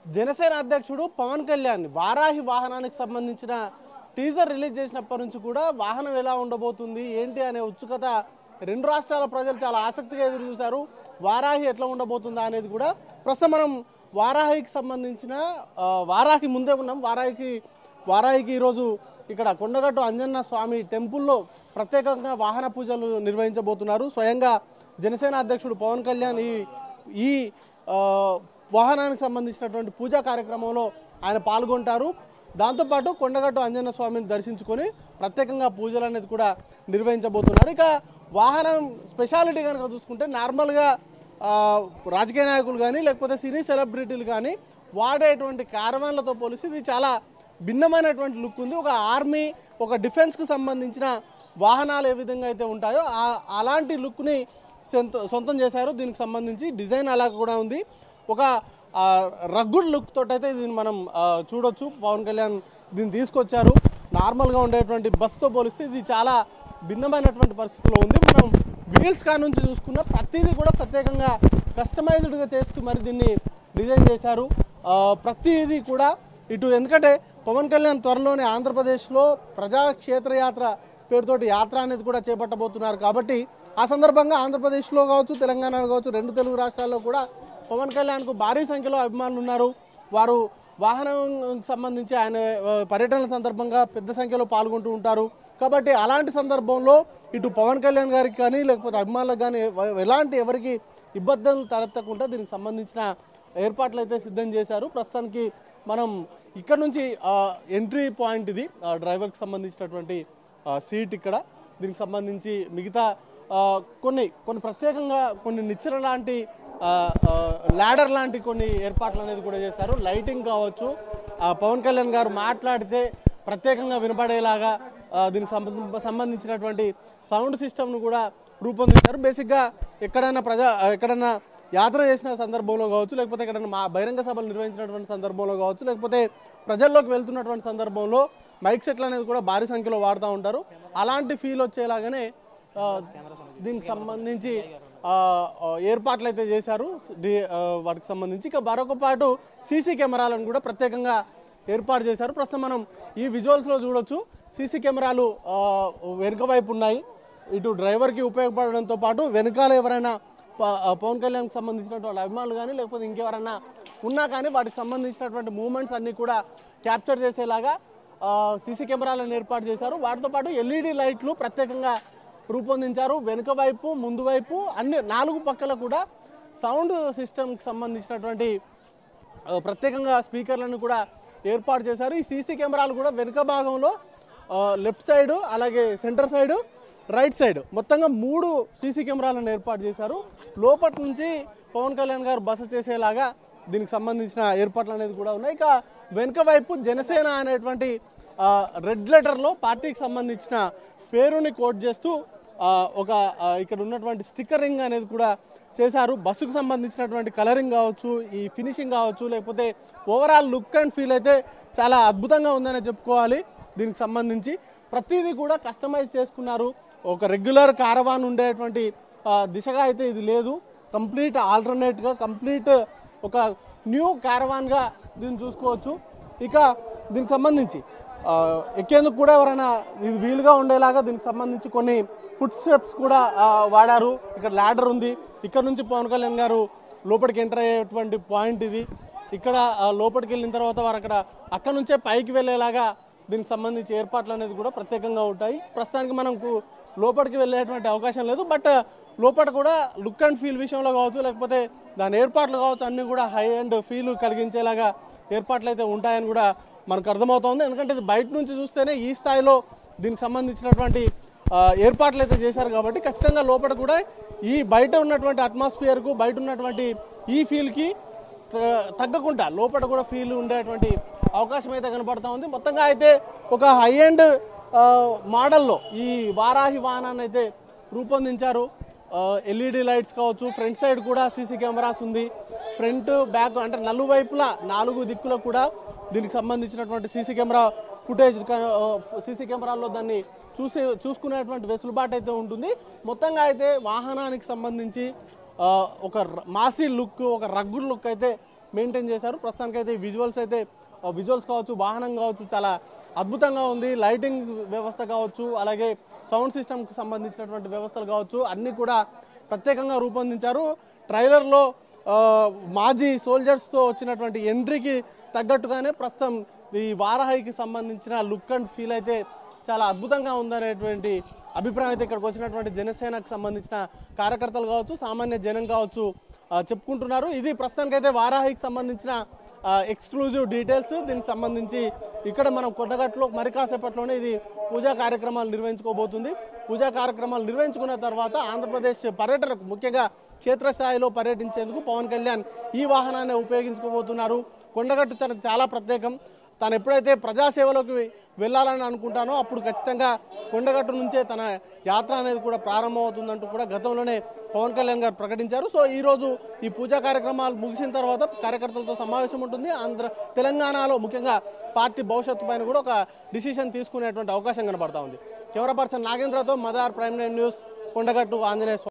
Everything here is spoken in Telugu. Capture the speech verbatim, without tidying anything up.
జనసేన అధ్యక్షుడు పవన్ కళ్యాణ్ వారాహి వాహనానికి సంబంధించిన టీజర్ రిలీజ్ చేసినప్పటి నుంచి కూడా వాహనం ఎలా ఉండబోతుంది ఏంటి అనే ఉత్సుకత రెండు రాష్ట్రాల ప్రజలు చాలా ఆసక్తిగా ఎదురు చూశారు. వారాహి ఎట్లా ఉండబోతుందా అనేది కూడా ప్రస్తుతం మనం వారాహికి సంబంధించిన వారాహి ముందే ఉన్నాం. వారాహికి వారాహికి ఈరోజు ఇక్కడ కొండగట్టు అంజన్న స్వామి టెంపుల్లో ప్రత్యేకంగా వాహన పూజలు నిర్వహించబోతున్నారు. స్వయంగా జనసేన అధ్యక్షుడు పవన్ కళ్యాణ్ ఈ ఈ వాహనానికి సంబంధించినటువంటి పూజా కార్యక్రమంలో ఆయన పాల్గొంటారు. దాంతోపాటు కొండగట్టు అంజన్న స్వామిని దర్శించుకొని ప్రత్యేకంగా పూజలు అనేది కూడా నిర్వహించబోతున్నారు. ఇక వాహనం స్పెషాలిటీ కనుక చూసుకుంటే నార్మల్గా రాజకీయ నాయకులు కానీ లేకపోతే సినీ సెలబ్రిటీలు కానీ వాడేటువంటి క్యారవాన్లతో పోలిసి ఇది చాలా భిన్నమైనటువంటి లుక్ ఉంది. ఒక ఆర్మీ ఒక డిఫెన్స్కు సంబంధించిన వాహనాలు ఏ విధంగా అయితే ఉంటాయో అలాంటి లుక్ని సొంతం చేశారు. దీనికి సంబంధించి డిజైన్ అలా కూడా ఉంది. ఒక రగ్గుడ్ లుక్ తోటైతే దీన్ని మనం చూడొచ్చు. పవన్ కళ్యాణ్ దీన్ని తీసుకొచ్చారు. నార్మల్గా ఉండేటువంటి బస్తో పోలిస్తే ఇది చాలా భిన్నమైనటువంటి పరిస్థితిలో ఉంది. మనం వీల్స్ కా నుంచి చూసుకున్న ప్రతిదీ కూడా ప్రత్యేకంగా కస్టమైజ్డ్గా చేస్తూ మరి దీన్ని డిజైన్ చేశారు. ప్రతిదీ కూడా ఇటు ఎందుకంటే పవన్ కళ్యాణ్ త్వరలోనే ఆంధ్రప్రదేశ్లో ప్రజాక్షేత్రయాత్ర పేరుతోటి యాత్ర అనేది కూడా చేపట్టబోతున్నారు. కాబట్టి ఆ సందర్భంగా ఆంధ్రప్రదేశ్లో కావచ్చు తెలంగాణలో కావచ్చు రెండు తెలుగు రాష్ట్రాల్లో కూడా పవన్ కళ్యాణ్కు భారీ సంఖ్యలో అభిమానులు ఉన్నారు. వారు వాహనం సంబంధించి ఆయన పర్యటనల సందర్భంగా పెద్ద సంఖ్యలో పాల్గొంటూ ఉంటారు. కాబట్టి అలాంటి సందర్భంలో ఇటు పవన్ కళ్యాణ్ గారికి కానీ లేకపోతే అభిమానులకు కానీ ఎలాంటి ఎవరికి ఇబ్బందులు తలెత్తకుండా దీనికి సంబంధించిన ఏర్పాట్లు అయితే సిద్ధం చేశారు. ప్రస్తుతానికి మనం ఇక్కడ నుంచి ఎంట్రీ పాయింట్ ఇది డ్రైవర్కి సంబంధించినటువంటి సీట్ ఇక్కడ. దీనికి సంబంధించి మిగతా కొన్ని కొన్ని ప్రత్యేకంగా కొన్ని నిచ్చెన లాంటి ల్యాడర్ లాంటి కొన్ని ఏర్పాట్లు అనేది కూడా చేశారు. లైటింగ్ కావచ్చు, పవన్ కళ్యాణ్ గారు మాట్లాడితే ప్రత్యేకంగా వినపడేలాగా దీనికి సంబంధించినటువంటి సౌండ్ సిస్టమ్ను కూడా రూపొందించారు. బేసిక్గా ఎక్కడైనా ప్రజా ఎక్కడైనా యాత్ర చేసిన సందర్భంలో కావచ్చు లేకపోతే ఎక్కడైనా మా బహిరంగ సభలు నిర్వహించినటువంటి సందర్భంలో కావచ్చు లేకపోతే ప్రజల్లోకి వెళ్తున్నటువంటి సందర్భంలో మైక్ సెట్లు అనేది కూడా భారీ సంఖ్యలో వాడుతూ ఉంటారు. అలాంటి ఫీల్ వచ్చేలాగానే దీనికి సంబంధించి ఏర్పాట్లు అయితే చేశారు వాటికి సంబంధించి. ఇక మరొక పాటు సీసీ కెమెరాలను కూడా ప్రత్యేకంగా ఏర్పాటు చేశారు. ప్రస్తుతం మనం ఈ విజువల్స్లో చూడొచ్చు. సీసీ కెమెరాలు వెనుక వైపు ఉన్నాయి. ఇటు డ్రైవర్కి ఉపయోగపడడంతో పాటు వెనకాల ఎవరైనా పవన్ కళ్యాణ్కి సంబంధించినటువంటి అభిమానులు కానీ లేకపోతే ఇంకెవరైనా ఉన్నా కానీ వాటికి సంబంధించినటువంటి మూమెంట్స్ అన్నీ కూడా క్యాప్చర్ చేసేలాగా సీసీ కెమెరాలను ఏర్పాటు చేశారు. వాటితో పాటు ఎల్ఈడి లైట్లు ప్రత్యేకంగా రూపొందించారు. వెనుక వైపు ముందు వైపు అన్ని నాలుగు పక్కల కూడా సౌండ్ సిస్టమ్కి సంబంధించినటువంటి ప్రత్యేకంగా స్పీకర్లను కూడా ఏర్పాటు చేశారు. ఈ సీసీ కెమెరాలు కూడా వెనుక భాగంలో లెఫ్ట్ సైడ్ అలాగే సెంటర్ సైడ్ రైట్ సైడ్ మొత్తంగా మూడు సీసీ కెమెరాలను ఏర్పాటు చేశారు. లోపటి నుంచి పవన్ కళ్యాణ్ గారు బస చేసేలాగా దీనికి సంబంధించిన ఏర్పాట్లు అనేది కూడా ఉన్నాయి. ఇక వెనుక వైపు జనసేన అనేటువంటి రెడ్ లెటర్లో పార్టీకి సంబంధించిన పేరుని కోట్ చేస్తూ ఒక ఇక్కడ ఉన్నటువంటి స్టిక్కరింగ్ అనేది కూడా చేశారు. బస్సుకు సంబంధించినటువంటి కలరింగ్ కావచ్చు, ఈ ఫినిషింగ్ కావచ్చు, లేకపోతే ఓవరాల్ లుక్ అండ్ ఫీల్ అయితే చాలా అద్భుతంగా ఉందని చెప్పుకోవాలి. దీనికి సంబంధించి ప్రతిదీ కూడా కస్టమైజ్ చేసుకున్నారు. ఒక రెగ్యులర్ కారవాన్ ఉండేటువంటి దిశగా అయితే ఇది లేదు. కంప్లీట్ ఆల్టర్నేట్గా కంప్లీట్ ఒక న్యూ కారవాన్గా దీన్ని చూసుకోవచ్చు. ఇక దీనికి సంబంధించి ఎక్కేందుకు కూడా ఎవరైనా ఇది వీలుగా ఉండేలాగా దీనికి సంబంధించి కొన్ని ఫుట్ స్టెప్స్ కూడా వాడారు. ఇక్కడ ల్యాడర్ ఉంది. ఇక్కడ నుంచి పవన్ కళ్యాణ్ గారు లోపలికి ఎంటర్ అయ్యేటువంటి పాయింట్ ఇది. ఇక్కడ లోపలికి వెళ్ళిన తర్వాత వారు అక్కడ అక్కడ నుంచే పైకి వెళ్ళేలాగా దీనికి సంబంధించి ఏర్పాట్లు అనేది కూడా ప్రత్యేకంగా ఉంటాయి. ప్రస్తుతానికి మనకు లోపలికి వెళ్ళేటువంటి అవకాశం లేదు. బట్ లోపల కూడా లుక్ అండ్ ఫీల్ విషయంలో కావచ్చు లేకపోతే దాని ఏర్పాట్లు కావచ్చు అన్నీ కూడా హై అండ్ ఫీల్ కలిగించేలాగా ఏర్పాట్లు అయితే ఉంటాయని కూడా మనకు అర్థమవుతుంది. ఎందుకంటే ఇది బయట నుంచి చూస్తేనే ఈ స్థాయిలో దీనికి సంబంధించినటువంటి ఏర్పాట్లు అయితే చేశారు. కాబట్టి ఖచ్చితంగా లోపల కూడా ఈ బయట ఉన్నటువంటి అట్మాస్ఫియర్కు బయట ఉన్నటువంటి ఈ ఫీల్కి తగ్గకుండా లోపల కూడా ఫీల్ ఉండేటువంటి అవకాశం అయితే కనపడతా ఉంది. మొత్తంగా అయితే ఒక హై అండ్ మోడల్లో ఈ వారాహి వాహనాన్ని అయితే రూపొందించారు. ఎల్ఈడి లైట్స్ కావచ్చు, ఫ్రంట్ సైడ్ కూడా సీసీ కెమెరాస్ ఉంది. ఫ్రంట్ బ్యాక్ అంటే నలువైపులా నాలుగు దిక్కులకు కూడా దీనికి సంబంధించినటువంటి సీసీ కెమెరా ఫుటేజ్ సీసీ కెమెరాల్లో దాన్ని చూసి చూసుకునేటువంటి వెసులుబాటు అయితే ఉంటుంది. మొత్తంగా అయితే వాహనానికి సంబంధించి ఒక మాసీ లుక్, ఒక రగ్గుడ్ లుక్ అయితే మెయింటైన్ చేశారు. ప్రస్తుతానికైతే ఈ విజువల్స్ అయితే విజువల్స్ కావచ్చు, వాహనం కావచ్చు, చాలా అద్భుతంగా ఉంది. లైటింగ్ వ్యవస్థ కావచ్చు, అలాగే సౌండ్ సిస్టమ్కి సంబంధించినటువంటి వ్యవస్థలు కావచ్చు, అన్నీ కూడా ప్రత్యేకంగా రూపొందించారు. ట్రైలర్లో మాజీ సోల్జర్స్తో వచ్చినటువంటి ఎంట్రీకి తగ్గట్టుగానే ప్రస్తుతం ఈ వారాహికి సంబంధించిన లుక్ అండ్ ఫీల్ అయితే చాలా అద్భుతంగా ఉందనేటువంటి అభిప్రాయం అయితే ఇక్కడికి వచ్చినటువంటి జనసేనకు సంబంధించిన కార్యకర్తలు కావచ్చు, సామాన్య జనం కావచ్చు చెప్పుకుంటున్నారు. ఇది ప్రస్తుతానికైతే వారాహికి సంబంధించిన ఎక్స్క్లూజివ్ డీటెయిల్స్. దీనికి సంబంధించి ఇక్కడ మనం కొండగట్టులో మరి కాసేపట్లోనే ఇది పూజా కార్యక్రమాలు నిర్వహించుకోబోతుంది. పూజా కార్యక్రమాలు నిర్వహించుకున్న తర్వాత ఆంధ్రప్రదేశ్ పర్యటనకు, ముఖ్యంగా క్షేత్రస్థాయిలో పర్యటించేందుకు పవన్ కళ్యాణ్ ఈ వాహనాన్ని ఉపయోగించుకోబోతున్నారు. కొండగట్టు తనకు చాలా ప్రత్యేకం. తాను ఎప్పుడైతే ప్రజాసేవలోకి వెళ్ళాలని అనుకుంటానో అప్పుడు ఖచ్చితంగా కొండగట్టు నుంచే తన యాత్ర అనేది కూడా ప్రారంభమవుతుందంటూ కూడా గతంలోనే పవన్ కళ్యాణ్ గారు ప్రకటించారు. సో ఈరోజు ఈ పూజా కార్యక్రమాలు ముగిసిన తర్వాత కార్యకర్తలతో సమావేశం ఉంటుంది. ఆంధ్ర తెలంగాణలో ముఖ్యంగా పార్టీ భవిష్యత్తు పైన కూడా ఒక డిసిషన్ తీసుకునేటువంటి అవకాశం కనబడతా ఉంది. కెమెరా పర్సన్ నాగేంద్రతో Madar, prime nine news, Kondagattu, Anjaneya.